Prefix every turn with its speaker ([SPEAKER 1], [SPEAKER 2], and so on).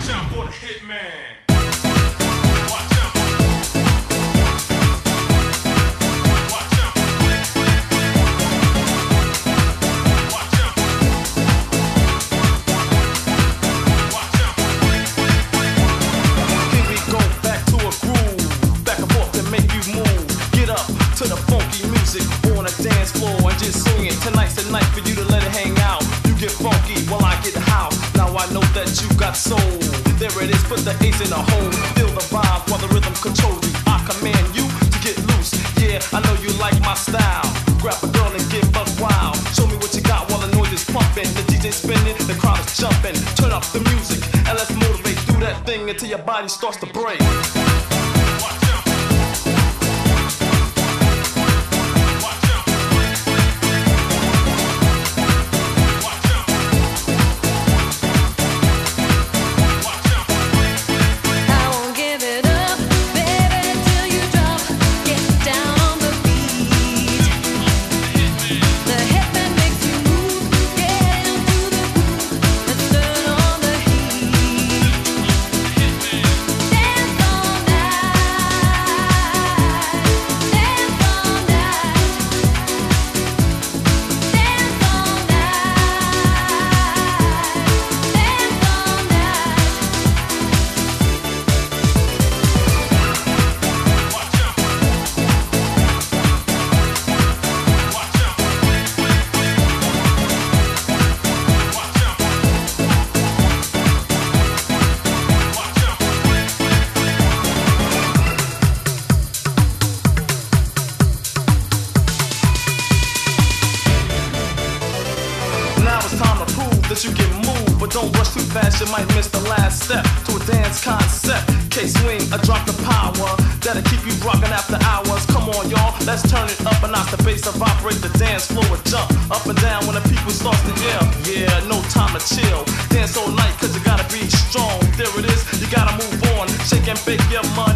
[SPEAKER 1] Watch out for the hitman.
[SPEAKER 2] To the funky music on a dance floor and just sing it. Tonight's the night for you to let it hang out. You get funky while I get house. Now I know that you got soul. There it is, put the ace in the hole. Feel the vibe while the rhythm controls you. I command you to get loose. Yeah, I know you like my style. Grab a girl and get buck wild. Show me what you got while the noise is pumping. The DJ spinning, the crowd is jumping. Turn up the music and let's motivate. Do that thing until your body starts to break. That you can move, but don't rush too fast, you might miss the last step to a dance concept. K-swing, a drop the power that'll keep you rocking after hours. Come on, y'all, let's turn it up and knock the bass to vibrate the dance floor and jump up and down when the people start to yell. Yeah, no time to chill. Dance all night, cause you gotta be strong. There it is, you gotta move on. Shake and bake your money.